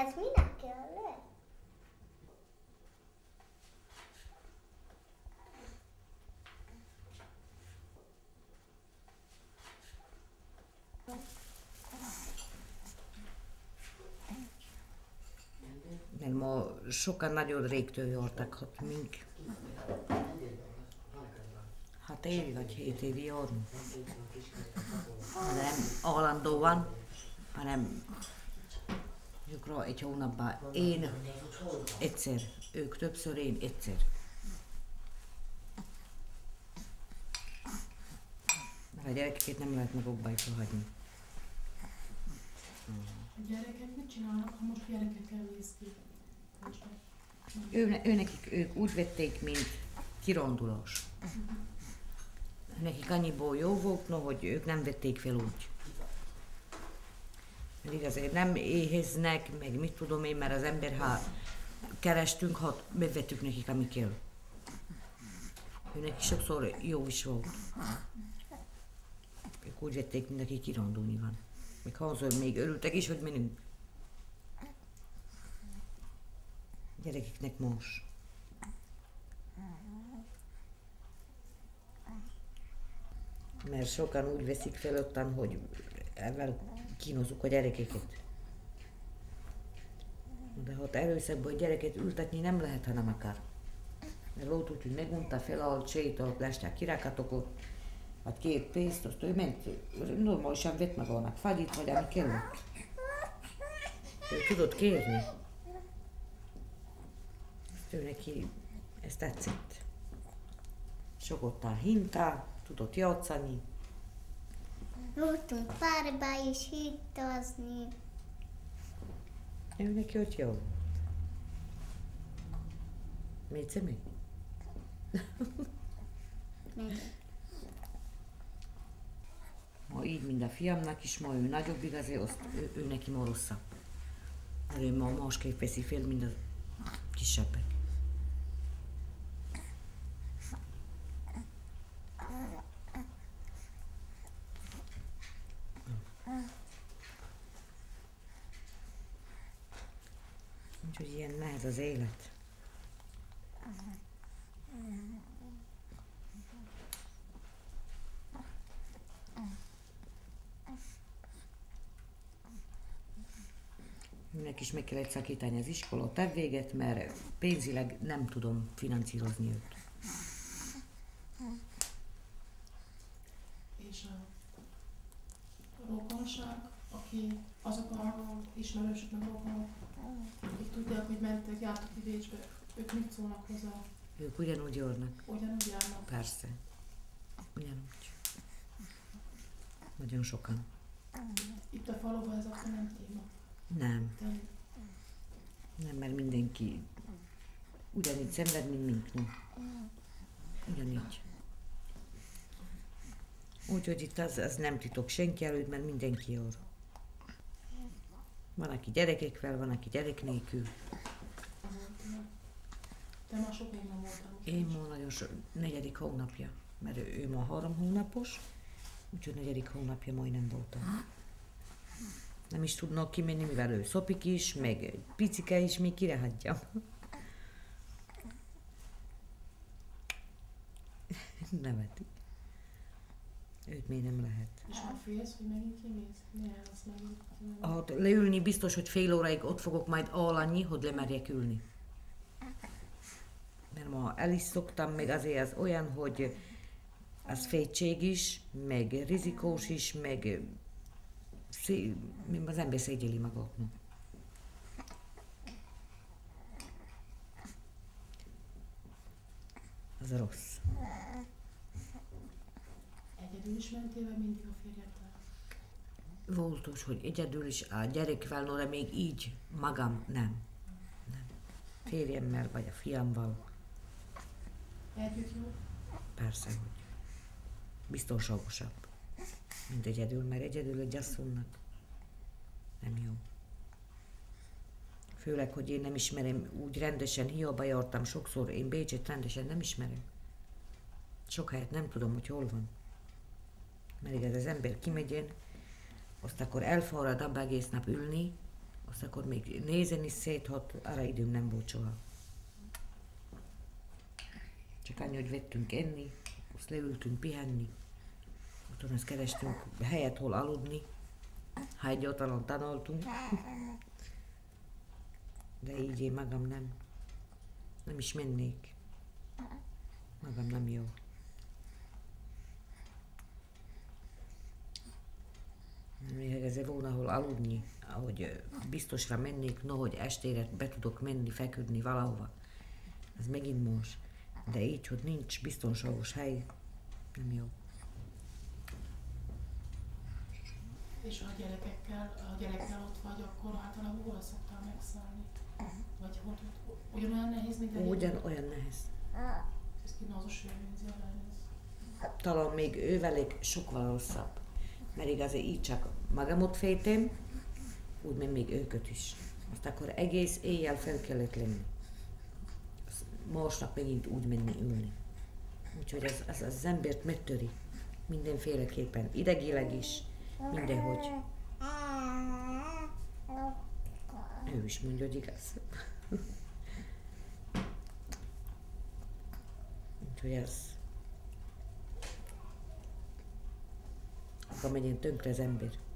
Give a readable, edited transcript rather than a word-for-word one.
Ez minek kell? Mert ma sokan nagyon régtől jártak, hát mink. Hát év vagy 7 évi járunk. Nem állandóan, hanem mondjuk egy hónapban én egyszer, ők többször, én egyszer. Mert a gyerekeket nem lehet magukba hagyni. A gyerekek mit csinálnak, ha most gyerekekkel mész ki? Ők úgy vették, mint kirándulás. Nekik annyiból jó volt, no, hogy ők nem vették fel úgy. Mert igazán nem éheznek, meg mit tudom én, mert az ember, ha kerestünk, ha bevettük nekik, ami kell. Őnek sokszor jó is volt. Ők úgy vették, mint aki kirándulni van. Még hazol még örültek is, hogy menünk. Gyerekeknek most. Mert sokan úgy veszik fel ottan, hogy ezzel kínozzuk a gyerekeket. De ha erőszakban a gyereket ültetni nem lehet, ha nem akar. Mert volt úgy, hogy megunta, felállt, sétált, lesták kirákatokat, vagy két pénzt, azt ő ment, normálisan vett magának fagyit, vagy ami kellett. Ő tudott kérni. Ezt ő neki, ezt tetszett. Sokottál hintál, tudott játszani. Voltunk párba is hintazni. Ő neki ott jó. Mégy mi? Ma így, mind a fiamnak is, ma ő nagyobb igazé, azt ő neki ma rosszabb. Mert ő ma másképp veszi fel, mint a kisebbek. Úgyhogy ilyen nehéz az élet. Mindenki is meg kellett szakítani az iskola tevvéget, mert pénzileg nem tudom finanszírozni őt. És a rokonság, aki azok a ismerősök, meg rokonok, akik tudják, hogy mentek, jártak ki Bécsbe, ők mit szólnak hozzá? Ők ugyanúgy járnak. Ugyanúgy járnak? Persze. Ugyanúgy. Nagyon sokan. Itt a faluban ez akkor nem téma. Nem. De Nem, mert mindenki ugyanígy szenved, mint mink, no. Ugyanígy. Úgyhogy itt az nem titok senki előtt, mert mindenki jár. Van, aki gyerekekkel, van, aki gyerek nélkül. te már sok év nem voltál. Én ma nagyon sok, 4. hónapja, mert ő ma 3 hónapos, úgyhogy 4. hónapja majdnem voltam. Nem is tudnak kimenni, mivel ő szopik is, meg picike is, még kire hagyjam. Nevetik. Őt még nem lehet. És már félsz, hogy megint kimész? Ne elvasz megint. Hát leülni biztos, hogy fél óráig ott fogok majd annyi, hogy lemerjek ülni. Mert ma el is szoktam, meg azért az olyan, hogy az fétség is, meg rizikós is, meg az ember szégyeli magát. Az rossz. Egyedül is mentél, vagy mindig a férjeddel? Volt úgy, hogy egyedül is a gyerekvel, no, de még így magam nem. Nem. Férjemmel vagy a fiammal. Együtt jó? Persze, hogy biztonságosabb, mint egyedül, mert egyedül egy asszonynak nem jó. Főleg, hogy én nem ismerem úgy rendesen, hiába jártam sokszor, én Bécset rendesen nem ismerem. Sok helyet nem tudom, hogy hol van. Mert igaz, az ember kimegyen, azt akkor elfárad abba egész nap ülni, Azt akkor még nézni is széthat, arra időm nem volt soha. Csak annyi, hogy vettünk enni, azt leültünk pihenni, utána azt kerestünk helyet, hol aludni, ha egyáltalán tanultunk. De így én magam nem is mennék. Magam nem jó. Még ezzel volna hol aludni, ahogy biztosra mennék, nohogy estére be tudok menni, feküdni valahova. Ez megint más. De így, hogy nincs biztonságos hely, nem jó. És a gyerekkel ott vagy, akkor általában hol szoktál megszállni? Vagy ugyanolyan nehéz, mint egy Ugyanolyan nehéz. Ez kínálzós élmény, Talán még ővelük sokkal rosszabb. Mert igazán így csak magamot féltem, úgy még őket is. Azt akkor egész éjjel fel kellett lenni. Másnap megint úgy menni ülni. Úgyhogy ez az embert megtöri. Mindenféleképpen. Idegileg is. Mindenhogy. Ő is mondja, hogy igaz. Úgyhogy ez... Akkor megyen tönkre az ember.